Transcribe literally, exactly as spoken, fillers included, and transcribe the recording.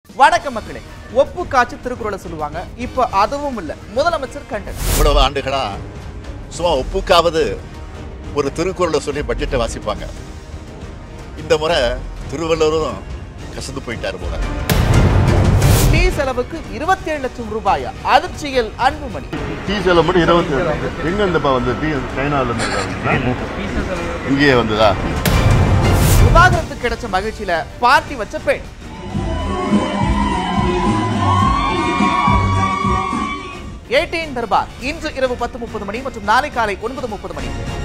வணக்கம் மக்களே. ஒப்பு காட்சி திருக்குறளை சொல்லுவாங்க. இப்போ அதுவும் இல்ல. முதலமைச்சர் கண்டனம். இவ்வளவு ஆண்டுகளா சும்மா ஒப்புக்காவது ஒரு திருக்குறளை சொல்லி பட்ஜெட்டை வாசிப்பாங்க. இந்த முறை திருவள்ளுவரும் கசந்து போயிட்டாரு போல. டீ செலவுக்கு இருபத்தி ஏழு லட்சம் ரூபாயா? அதிர்ச்சியில் அன்புமணி. டீ செலவு மட்டும் இருபத்தி ஏழு எங்க இருந்தப்பா வந்து டீ சைனால இங்கேயே வந்ததா? விவாகரத்து கிடைச்ச மகிழ்ச்சியில பார்ட்டி வச்ச பெண். எயிட்டீன் தர்பார் இன்று இரவு பத்து முப்பது மணி மற்றும் நாளை காலை ஒன்பது முப்பது மணி.